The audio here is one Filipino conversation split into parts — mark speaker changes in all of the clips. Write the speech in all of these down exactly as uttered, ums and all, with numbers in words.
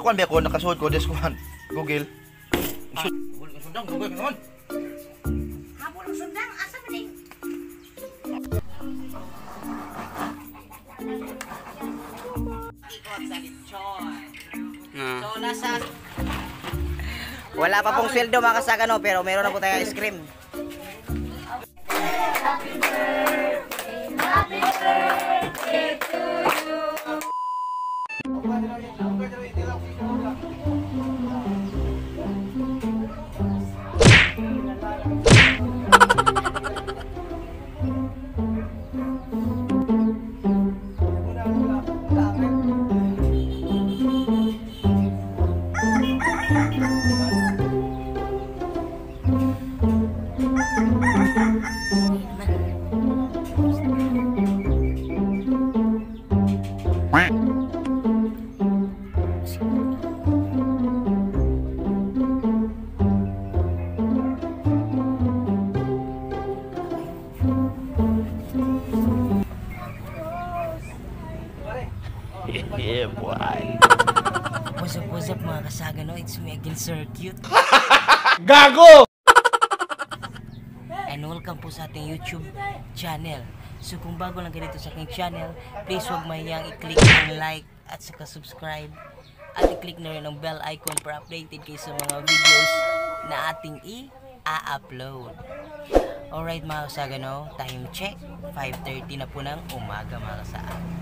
Speaker 1: nakakuan ba ko, nakasuot ko des kuan. Google. Google sundang, Google naman.
Speaker 2: Habol sundang asa man ni? Ikot sa lechon. So nasa
Speaker 3: Wala pa pong sweldo mga kasagano pero meron na po tayong ice cream.
Speaker 2: Happy birthday, happy birthday to you.
Speaker 1: Yeah, boy.
Speaker 3: What's up, what's up mga kasagano? It's me again, Sir Cute.
Speaker 1: Gago!
Speaker 3: And welcome po sa ating YouTube channel. So kung bago lang ganito sa aking channel, please huwag mayang i-click ang like at saka subscribe. At i-click na rin ang bell icon para updated kayo sa mga videos na ating i-upload. Alright mga kasagano, time check. five thirty na po ng umaga mga kasagano.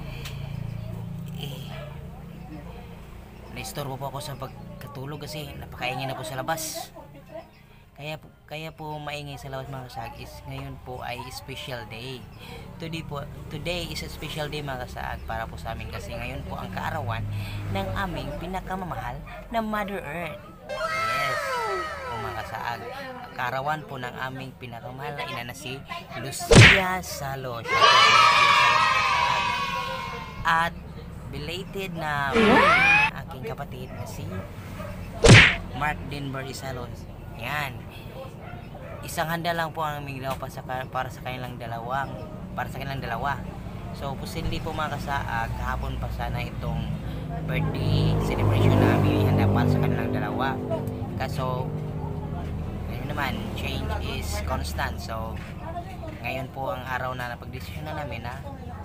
Speaker 3: Eh, na-istorbo po ako sa pagkatulog kasi napakaingay na po sa labas. Kaya po, kaya po maingay sa labas mga kasag is ngayon po ay special day. Today po, today is a special day mga kasag para po sa amin kasi ngayon po ang kaarawan ng aming pinakamamahal na Mother Earth. Yes, po mga kasag. Ang kaarawan po ng aming pinakamahal na ina na si Lucia Salo. Siya po si Lucia Salo. At belated na aking kapatid na si Mark Denver Isalos. Yan. Isang handa lang po ang aming ginawa para sa, para sa kanilang dalawang para sa kanilang dalawa. So, posibleng po mga kasaag, kahapon pa sana itong birthday celebration namin handa para sa kanilang dalawa. Kaso, ngayon naman, change is constant. So, ngayon po ang araw na napag-desisyon na namin na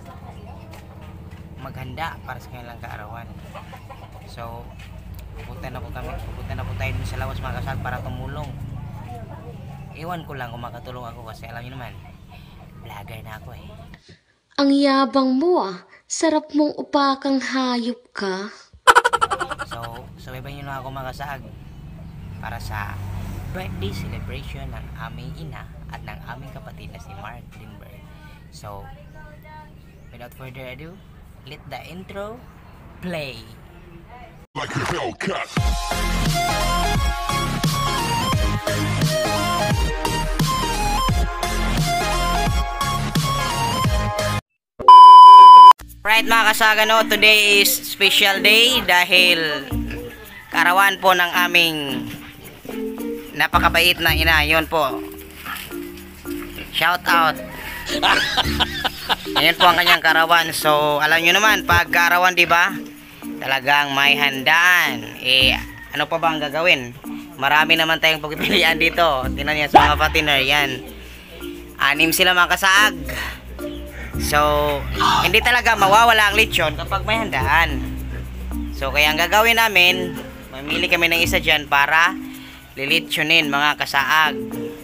Speaker 3: maghanda para sa kanilang kaarawan. So, pupunta na po kami, pupunta na po tayo dun sa lawas mga kasal para tumulong. Iwan ko lang kung makatulong ako kasi alam niyo naman, vlogger na ako eh.
Speaker 4: Ang yabang mo ah, sarap mong upakang hayop ka.
Speaker 3: So, sabay niyo na ako mga kasag para sa birthday celebration ng aming ina at ng aming kapatid na si Mark Denver. So, without further ado, let the intro play.
Speaker 5: Like a Hellcat.
Speaker 3: Right mga kasagano, today is special day dahil karawan po ng aming napakabait na ina. Yun po, shout out. Ayan po ang kanyang karawan. So alam nyo naman pag karawan diba talagang may handaan. Eh ano pa ba ang gagawin? Marami naman tayong pagpipilian dito. Tingnan niyo sa mga patiner yan. Anim sila mga kasaag. So hindi talaga mawawala ang lechon kapag may handaan. So kaya ang gagawin namin, mamili kami ng isa dyan para lilitsonin mga kasaag.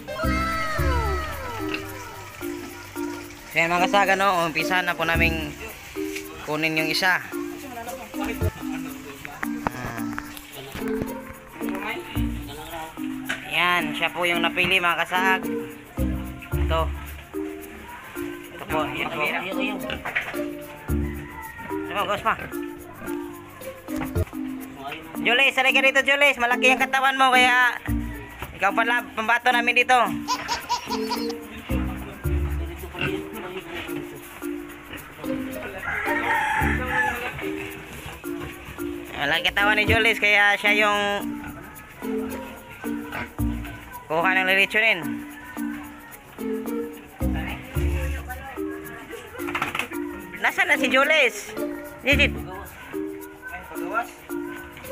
Speaker 3: Kaya mga kasaag, ano, umpisa na po namin kunin yung isa. Hmm. Yan, siya po yung napili mga kasaag. Ito. Ito po, ito po. Ito po, gos pa. Jules, salay ka dito Jules. Malaki yung katawan mo kaya ikaw pala pambato namin dito. Malaki katawan ni Jules kaya siya yung kuha ng lilitsunin. Nasaan na si Jules? Dito.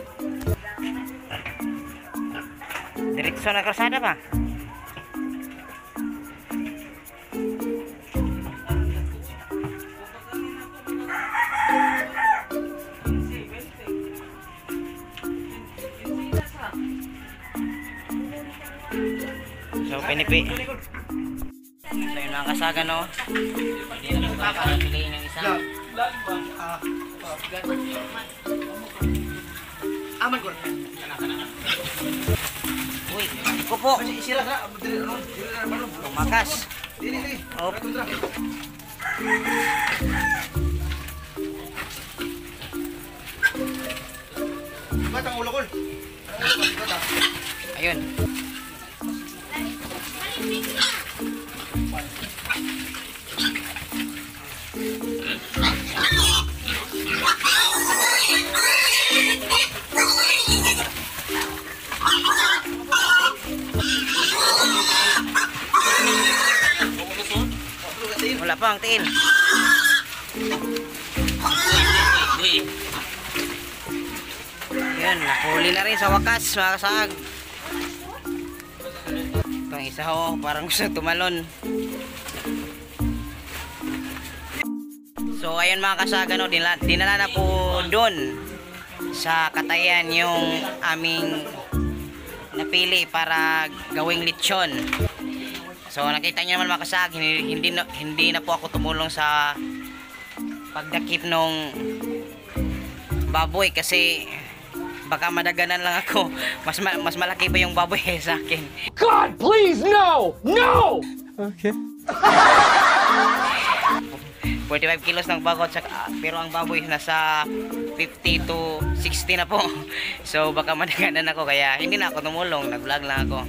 Speaker 3: So, nagkarsada pa. So, pinipi. So, yun mga kasaga, no? Hindi na po para piliin yung isa.
Speaker 1: Aman ko.
Speaker 3: Uy, ko po.
Speaker 1: Isira ka.
Speaker 3: Tumakas.
Speaker 1: Dili, dili.
Speaker 3: Op.
Speaker 1: Batang ulo ko.
Speaker 3: Ayun. Wala pa ang tiin. Yan, nahuli na rin sa wakas, mga kasag. Ito ang isa ho, parang gusto tumalon. So ayun mga kasag, ano, dinala, dinala na po doon sa Katayan yung aming napili para gawing lechon. So nakita niyo naman mga kasag, hindi, hindi, na, hindi na po ako tumulong sa pagdakip nung baboy kasi baka madaganan lang ako. Mas ma mas malaki pa yung baboy eh, sa akin.
Speaker 6: God, please, no! No! Okay.
Speaker 3: forty-five kilos ng bagot sa, pero ang baboy nasa fifty to sixty na po. So baka madaganan ako kaya hindi na ako tumulong, nag-vlog lang ako.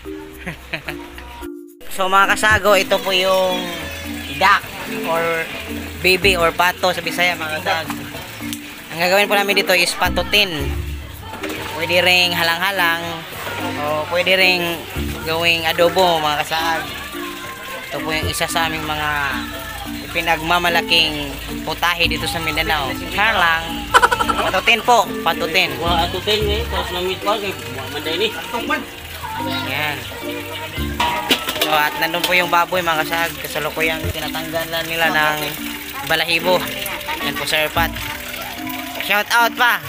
Speaker 3: So mga kasago, ito po yung duck or baby or pato sa Bisaya mga kasag. Ang gagawin po namin dito is patutin. Pwede ring halang-halang o pwede ring gawing adobo mga kasag. Ito po yung isa sa aming mga pinagmamalaking putahe dito sa Mindanao. Char lang. Patutin po, patutin.
Speaker 6: Wala atutin eh, tapos namit pa kay manday ni.
Speaker 3: Yan. So at nandun po yung baboy mga kasag. Kasalukuyang tinatanggalan nila ng balahibo. Yan po Sir Pat. Shout out pa.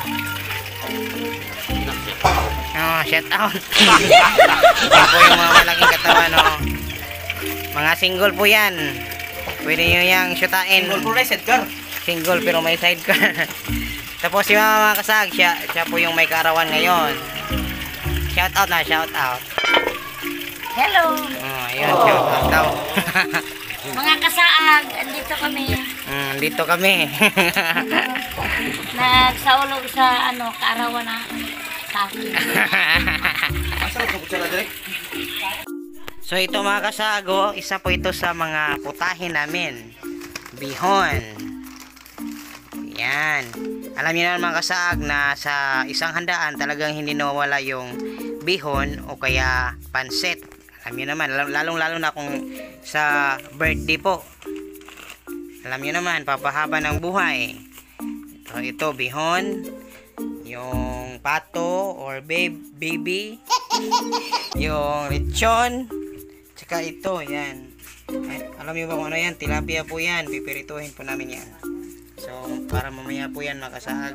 Speaker 3: Oh, shout out. Yan po yung mga malaking katawan, no. Mga single po yan. Pwede nyo yung shootain.
Speaker 1: Single po rin, sidecar.
Speaker 3: Single pero may sidecar. Tapos yung mga kasag, siya, siya po yung may kaarawan ngayon. Shout out na, shout out.
Speaker 2: Hello.
Speaker 3: Oh, ayun, shout out daw.
Speaker 2: Mga kasaag, andito kami.
Speaker 3: Mm, dito kami.
Speaker 2: Nagsaulog sa ano, kaarawan na sa akin.
Speaker 1: Asa ko kutsara direk?
Speaker 3: So ito mga kasago, isa po ito sa mga putahe namin. Bihon. Yan. Alam niyo naman mga kasag na sa isang handaan talagang hindi nawawala yung bihon o kaya pansit. Alam niyo naman, lalong lalo na kung sa birthday po. Alam niyo naman, papahaba ng buhay. Ito, ito bihon. Yung pato or babe, baby. Yung lechon. Tsaka ito, yan. Ay, alam niyo ba kung ano yan? Tilapia po yan. Pipirituhin po namin yan. So, para mamaya po yan makasahag.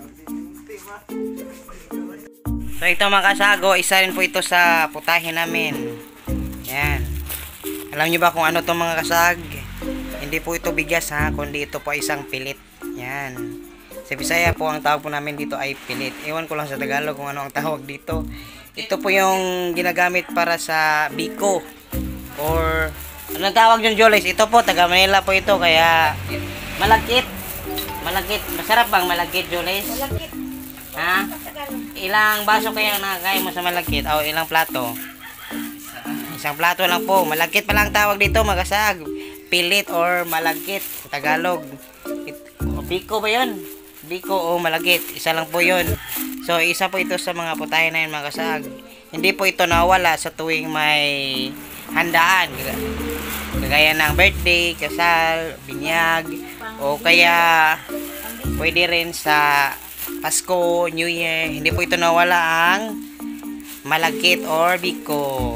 Speaker 3: So, ito mga kasago, isa rin po ito sa putahe namin. Yan. Alam niyo ba kung ano to mga kasag? Hindi po ito bigas ha, kundi ito po isang pilit. Yan. Sa Bisaya po, ang tawag po namin dito ay pilit. Ewan ko lang sa Tagalog kung ano ang tawag dito. Ito po yung ginagamit para sa biko. Or, anong tawag yung Jolis? Ito po, taga Manila po ito, kaya malagkit. Malagkit. Masarap bang malagkit, Jolis?
Speaker 2: Malagkit.
Speaker 3: Ha? Ilang baso kaya nakakain mo sa malagkit? O ilang plato? Isang plato lang po. Malagkit pa lang tawag dito, magasag. Pilit or malagkit. Tagalog. It, biko ba yun? Biko o malagkit. Isa lang po yun. So, isa po ito sa mga putahe na yun, magasag. Hindi po ito nawala sa tuwing may handaan. Kagaya ng birthday, kasal, binyag, o kaya pwede rin sa Pasko, New Year. Hindi po ito nawala ang malagkit or biko.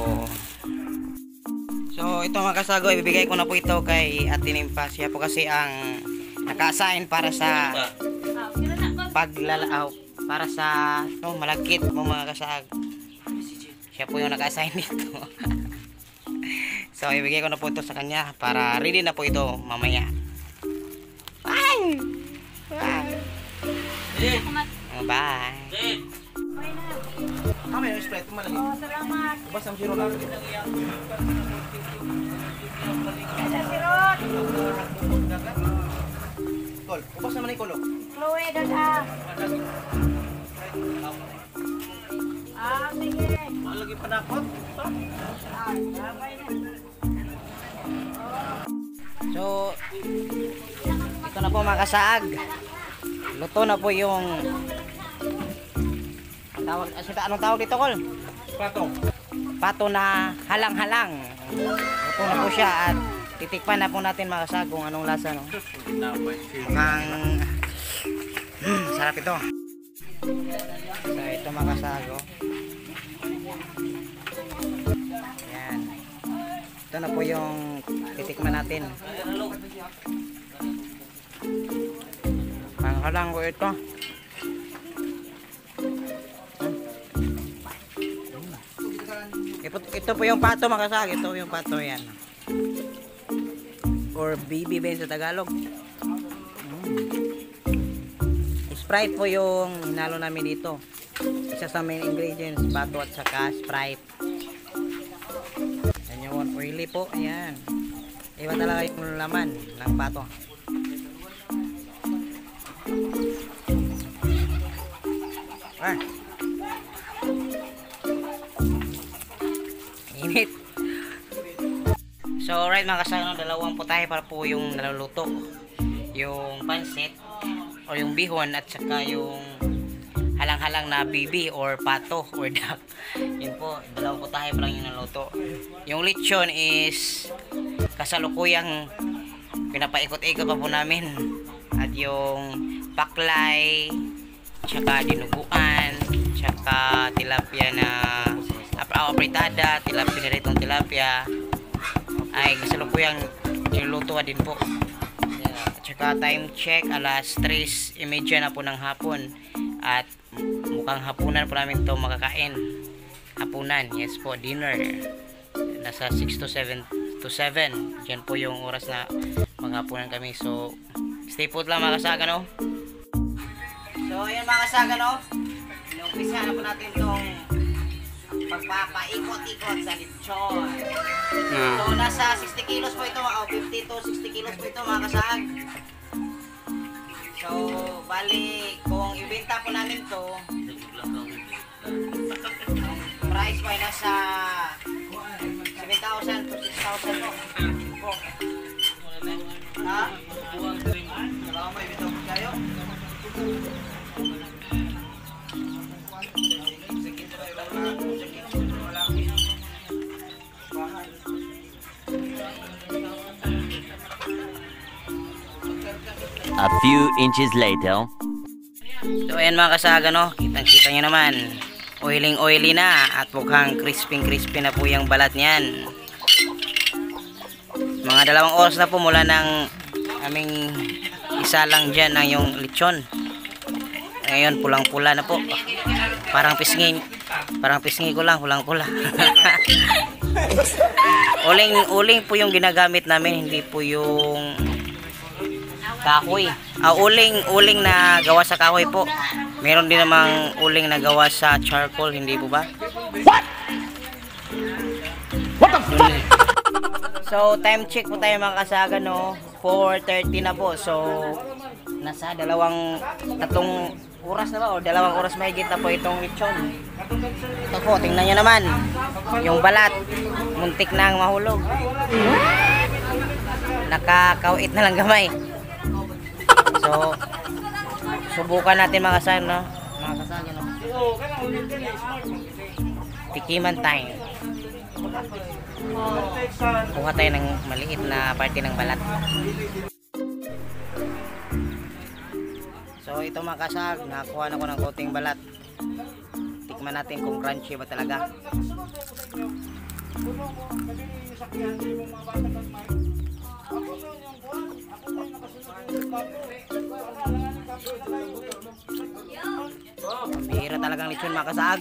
Speaker 3: So ito mga kasago, ibibigay ko na po ito kay Ate Nimpa. Siya po kasi ang naka-assign para sa paglalaaw, para sa no, malagkit mo mga kasag. Siya po yung naka-assign dito. So ibigay ko na po ito sa kanya para ready na po ito mamaya. Bye! Bye! Bye!
Speaker 1: Kami yung Sprite, malaki.
Speaker 2: Oh, salamat.
Speaker 1: Ubas ang zero lang.
Speaker 2: Ada sirot.
Speaker 1: Kol, ubas naman yung kolo.
Speaker 2: Chloe, dada. Ah, sige.
Speaker 1: Malagi pa nakot.
Speaker 3: So ito na po mga kasaag. Luto na po yung tawag, anong tawag dito, Kol?
Speaker 1: Pato.
Speaker 3: Pato na halang-halang. Luto na po siya at titikpan na po natin mga kasag kung anong lasa, no? Mukhang hmm, sarap ito. So ito mga kasag, oh. Yan. Ito na po yung titikman natin. Panghalang ko ito. Ito, ito po yung pato mga kasag. Ito yung pato yan. Or baby ben sa Tagalog. Mm. Sprite po yung hinalo namin dito. Isa sa main ingredients, pato at saka Sprite. Yan yung oily po. Ayan. Iba talaga yung laman ng pato. Ah. Init. So alright mga kasano, dalawang putahe para po yung naluluto. Yung pansit o yung bihon at saka yung halang-halang na bibi or pato or duck. Yun po, dalawang putahe pa lang yung naluto. Yung lechon is kasalukuyang pinapaikot-ikot pa po namin. At yung paklay, tsaka dinuguan, tsaka tilapia na apritada, tilapia na ritong tilapia ay kasalukuyang niluluto din po. Tsaka time check alas tres imedya na po ng hapon at mukhang hapunan po namin to makakain. Hapunan, yes po, dinner. Nasa six to seven to seven. Diyan po yung oras na maghapunan kami. So stay put lang mga kasaga, no? So ayan mga kasaga, no? Inumpisa na po natin tong pagpapaikot-ikot sa lechon. So nasa sixty kilos po ito, o fifty to sixty kilos po ito mga kasag. So bali kung ibenta po namin to, price po ay nasa seven thousand to six thousand po. Po. Ha? Salamat, may bitaw po kayo.
Speaker 7: A few inches later.
Speaker 3: So ayan mga kasaga, no, kitang kita nyo naman, oiling oily na at mukhang crispy crispy na po yung balat niyan. Mga dalawang oras na po mula ng aming isa lang dyan ang yung lechon. Ngayon pulang pula na po, parang pisngi, parang pisngi ko lang, pulang pula. uling uling po yung ginagamit namin, hindi po yung kahoy. Ah, uling, uling na gawa sa kahoy po. Meron din namang uling na gawa sa charcoal, hindi po ba? What? What the fuck? So, time check po tayo mga kasaga, no? four thirty na po. So, nasa dalawang, tatlong oras na ba? O dalawang oras may na po itong lechon. Ito po, tingnan nyo naman. Yung balat, muntik na ang mahulog. Nakakawit na lang gamay. So, subukan natin mga kasaga, no? Mga kasaga, no? Tikiman time. Kuha tayo ng maliit na parte ng balat. So, ito mga kasag, nakakuha na ko ng konting balat. Tikman Tikman natin kung crunchy ba talaga. Bihira talagang lechon mga kasaag.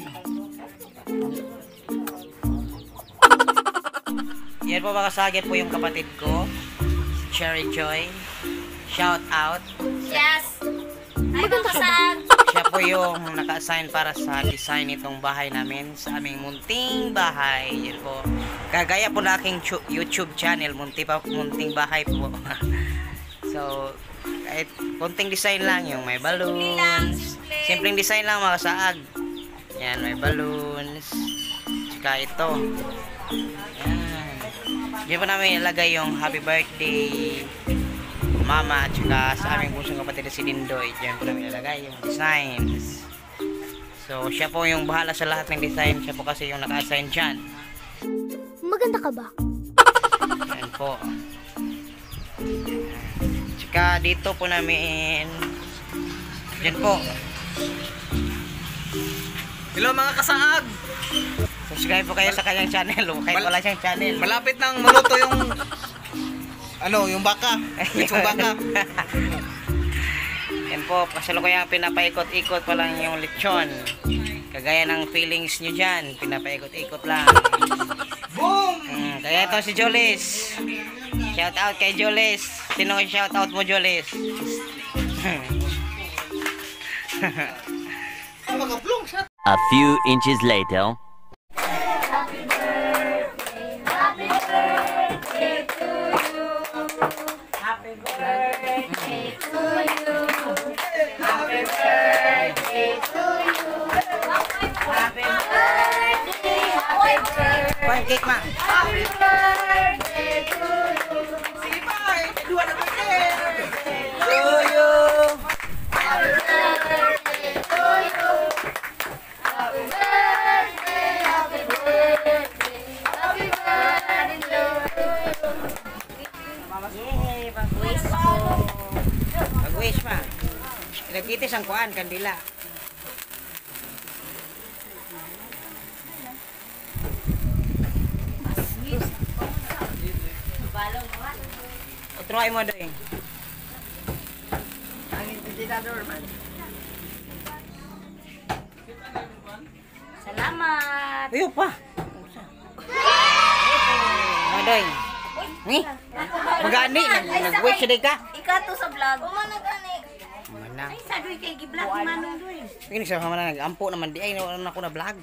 Speaker 3: Yan po mga kasaag, yan po yung kapatid ko, Cherry Joy. Shout out.
Speaker 2: Yes! Ay, kapasag!
Speaker 3: Siya po yung naka-assign para sa design itong bahay namin sa aming munting bahay. Yan po. Kagaya po na aking YouTube channel, munti pa, munting bahay po. So, kahit konting design lang, yung may balloons. Simpleng design lang mga kasaag. Yan, may balloons. Tsaka ito. Yan. Diyan po namin ilagay yung happy birthday mama at saka sa aming pusong kapatid na si Dindoy. Diyan po namin ilagay yung designs. So, siya po yung bahala sa lahat ng design. Siya po kasi yung naka-assign dyan.
Speaker 4: Maganda ka ba?
Speaker 3: Yan po. Tsaka dito po namin yan po.
Speaker 8: Hello mga kasaag!
Speaker 3: Subscribe po kayo sa kanyang channel. Kahit wala siyang channel.
Speaker 8: Malapit nang maluto yung ano, yung baka. Lechong baka.
Speaker 3: Yan po, kasalukuyang pinapaikot-ikot pa lang yung lechon. Kagaya ng feelings nyo dyan, pinapaikot-ikot lang.
Speaker 8: Boom!
Speaker 3: Hmm, kaya ito si Jolis. Shout out kay Jolis. Sino yung shout out mo, Jolis?
Speaker 7: A few inches later.
Speaker 3: Pancake ma. Yay, pag-wish po. Pag-wish ma. Nagkitis ang kuan, kandila. Try mo doon. Ang indikador man.
Speaker 2: Salamat!
Speaker 3: Ayo pa. Madoy. Ni. Magani nag-wish day ka.
Speaker 2: Ikaw to sa vlog. Uma na gani.
Speaker 3: Mana.
Speaker 2: Ay, sadoy kay gi-vlog manong doy.
Speaker 3: Ini sa mana nag-ampo naman di ay na ako na vlog.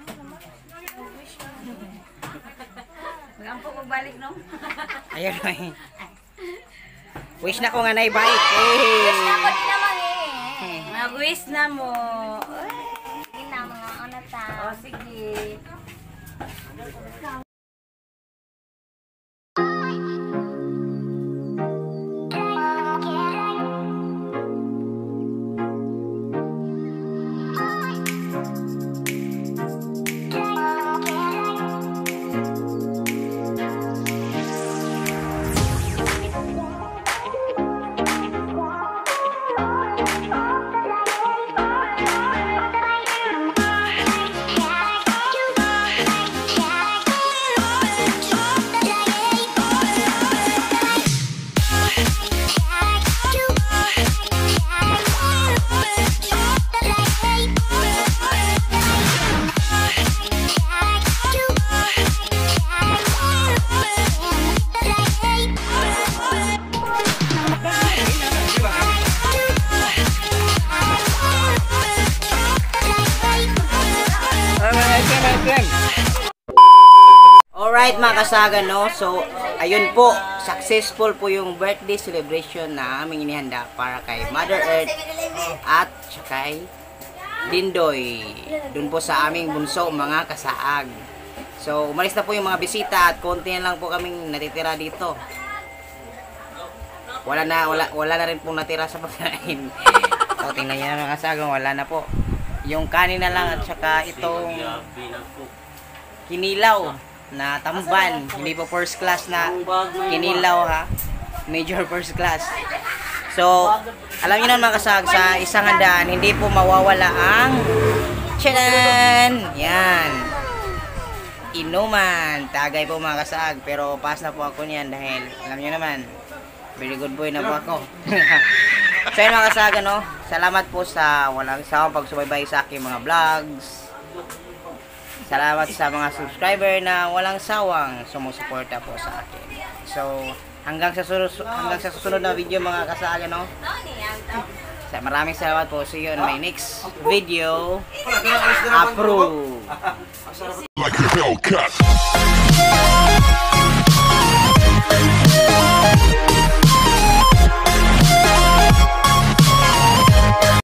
Speaker 2: Magampo ko balik no.
Speaker 3: Ayun ay. Wish na ko nga nay bike. Eh.
Speaker 2: Wish na ko din naman eh. Mag-wish na mo. Sige na mga ano ta. O sige.
Speaker 3: Alright mga kasaga, no? So, ayun po, successful po yung birthday celebration na aming inihanda para kay Mother Earth at kay Dindoy. Dun po sa aming bunso mga kasaag. So, umalis na po yung mga bisita at konti na lang po kaming natitira dito. Wala na, wala, wala na rin pong natira sa pagkain. So, tingnan nyo na mga kasaga, wala na po. Yung kanin na lang at saka itong kinilaw na tamban, hindi po first class na kinilaw ha, major first class. So, alam niyo na mga kasag, sa isang handaan, hindi po mawawala ang Tchadan! Yan. Inuman. Tagay po mga kasag. Pero pass na po ako niyan dahil alam niyo naman, very good boy na po ako. So yun mga kasag, ano, salamat po sa walang sawang pagsubaybay sa aking mga vlogs. Salamat sa mga subscriber na walang sawang sumusuporta po sa akin. So hanggang sa susunod, hanggang sa susunod na video mga kasag, ano. Maraming salamat po. See you on my next video. Approve.
Speaker 5: Like a Hellcat.